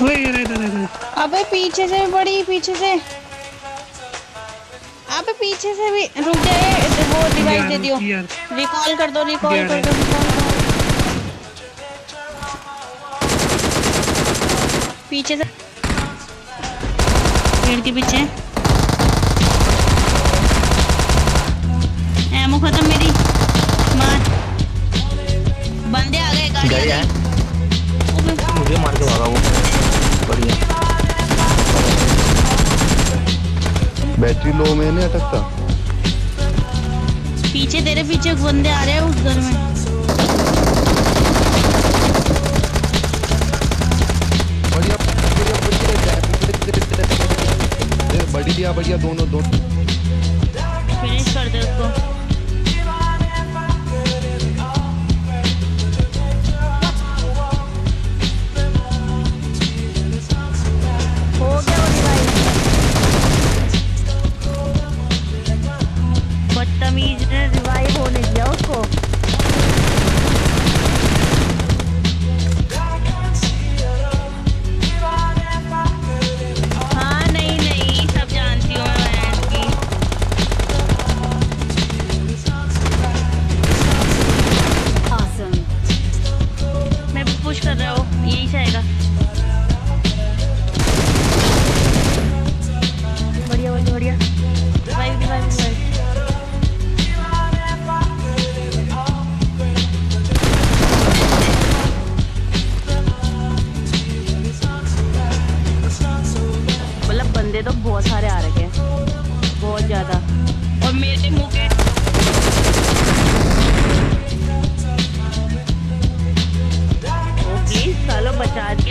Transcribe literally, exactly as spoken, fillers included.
ओए इधर इधर इधर। अबे पीछे से भी बड़ी, पीछे से। अबे पीछे से भी। रुक जाए, वो डिवाइस यार दे दियो। यार रिकॉल कर दो, रिकॉल यार कर दो, रिकॉल कर दो। पीछे से, पेड़ के पीछे। एमो खत्म मेरी। मार। बंदे आ गए, गाड़ी आ गाड़ी गई। है, ओबे, मुझे मार के भागा वो। बढ़िया। बैटरी लो में नहीं अटकता। पीछे तेरे पीछे बंदे आ रहे हैं उस घर में। बढ़िया बढ़िया बढ़िया बढ़िया बढ़िया दोनों दोनों। फिनिश कर दे उसको। हो गया वो डिवाइस। बदतमीज ने रिवाइव होने दिया उसको। हाँ नहीं नहीं, सब जानती हूँ मैं बहन की। Awesome. मैं पुश कर रहा हूँ, यही से आएगा। बढ़िया बढ़िया बढ़िया। Revive revive revive. मतलब बंदे तो बहुत सारे आ रखे हैं, बहुत ज्यादा। और मेरे मुंह के प्लीज सालो बचा